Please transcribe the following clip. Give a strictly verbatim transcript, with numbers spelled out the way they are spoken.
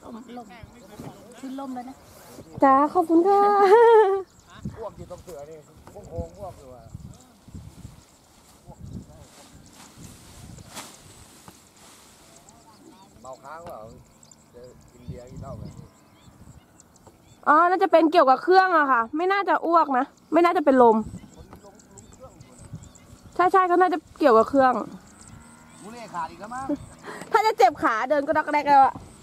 ลมลมขึ้นลมแล้วนะจ้าขอบคุณค่ะอ้วกอยู่ตรงเสือนี่พวกโค้งอ้วกอยู่อะเมาค้างเปล่าจะกินเบียร์กินเหล้าไหมอ๋อน่าจะเป็นเกี่ยวกับเครื่องอะค่ะไม่น่าจะอ้วกนะไม่น่าจะเป็นลมใช่ใช่ก็น่าจะเกี่ยวกับเครื่องมูเล่ขาดอีกแล้วมั้งถ้าจะเจ็บขาเดินก็ดักแดกแล้วอะ